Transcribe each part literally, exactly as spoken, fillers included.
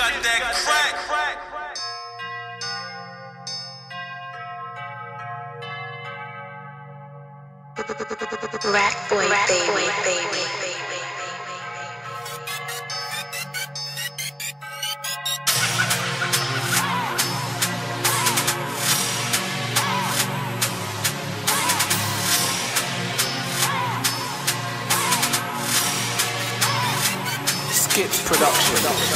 got that crack. Rat boy, rat baby, baby. Skips production.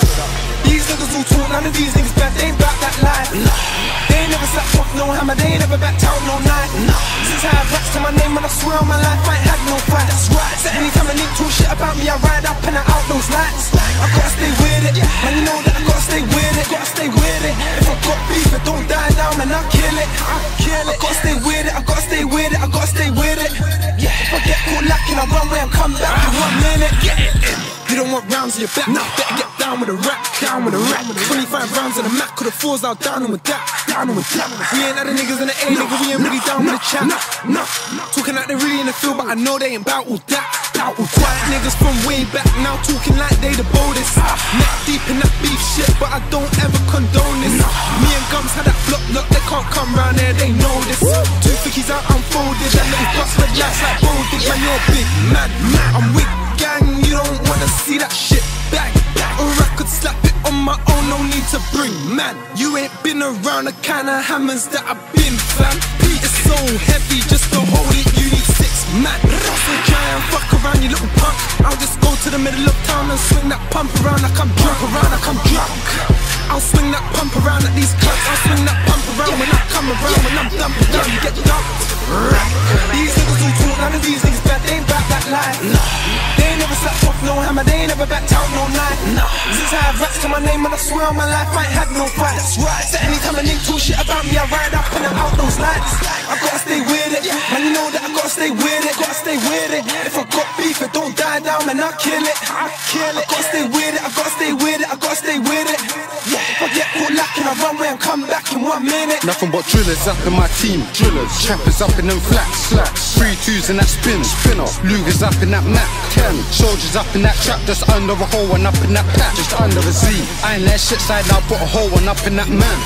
These niggas all talk, none of these niggas bad, they ain't back that life. They ain't never slapped off no hammer, they ain't never backed out no knife. Since I have rats to my name, and I swear on my life, I ain't had no fight. That's right. So anytime a nigga talk shit about me, I ride up and I out those lights. I gotta stay with it, man, you know that I gotta stay with it, gotta stay with it. If I got beef, it don't die down, man, I'll kill it. I'll kill it. I gotta stay with it, I gotta stay with it, I gotta stay with it. If I get caught lacking, I run away and come back in one minute. Get it in. You don't want rounds in your back, no. Better get down with a rap, down with a rap. twenty-five rounds on the Mac, could've fours out, down with that, down with that. We ain't had the niggas in the A, nigga, we ain't really down with the chat. No, no, talking like they really in the field, but I know they ain't bout all that. Bout all quiet niggas from way back, now talking like they the boldest. Neck deep in that beef shit, but I don't ever condone this. Me and Gums had that block lock, they can't come round there, they know this. Two fickies out unfolded, that little bust red lights like bolded. Man, you're big, man, I'm weak. Gang, you don't wanna see that shit back, or I could slap it on my own, no need to bring man. You ain't been around the kind of hammers that I've been, fam. It's so heavy, just to hold it, you need six man. So try and fuck around, you little punk. I'll just go to the middle of town and swing that pump around like I'm drunk, around like I'm drunk. I'll swing that pump around at these clubs, I'll swing that pump around when I come around, when I'm dumped down, you get dumped. These niggas all talk, none of these niggas bad, they ain't back that life. They ain't never slapped off no hammer, they ain't never backed out no knife. Since I have rats to my name, and I swear on my life, I ain't had no fight. That's right. So anytime a nigga talk shit about me, I ride up and I out those lights. I gotta stay with it, man, you know that I gotta stay with it, gotta stay with it. If I got beef, it don't die down, man, I'll kill it. I kill it. I gotta stay with it, I gotta stay with it, I gotta stay with it. If I get caught lacking, I run away and come back in one minute. Nothing but drillers up in my team, drillers, trappers up in them flats, flats. Three twos in that spin, spinner, Lugers up in that Mac ten, soldiers up in that trap, just under a hole and up in that patch, just under a Z. I ain't let shit side now, put a hole and up in that man.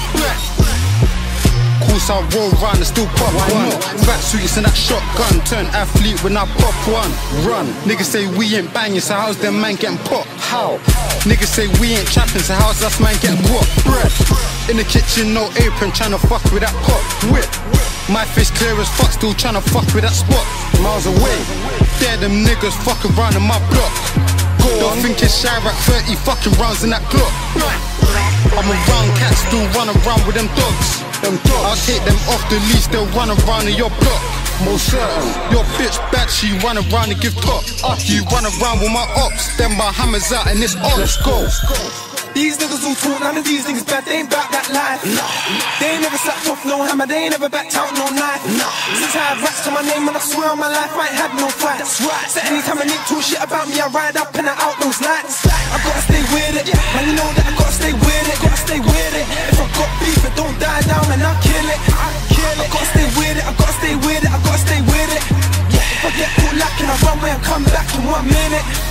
Course I roll round and still pop one. Fat suits and that shotgun, turn athlete when I pop one. Run, niggas say we ain't banging, so how's them man getting popped? How? Niggas say we ain't trapping, so how's us man getting whopped? Bread in the kitchen, no apron, tryna fuck with that pop. Whip, my face clear as fuck, still tryna fuck with that spot. Miles away, there them niggas fuck around in my block. Go Don't on. Think it's shy at thirty fucking rounds in that Glock. I'm a round cat, still run around with them dogs. Them dogs. I'll take them off the leash, they'll run around in your block. Most certain. Your bitch bad, she run around and give top. After you run around with my ops, then my hammer's out and it's on. Let's go. These niggas all talk, none of these niggas bad, they ain't back that life. They ain't never slapped off no hammer, they ain't never backed out no knife. Since I have rats to my name, and I swear on my life, I ain't had no fight. That's right. So anytime a nigga talk shit about me, I ride up and I out those lights. I gotta stay with it, man, you know that I gotta stay with it, gotta stay with it. If I got beef, it don't die down, and I'll kill it. I'll kill it. I gotta stay with it, I gotta stay with it, I gotta stay with it. If I get caught lacking, I run away and come back in one minute.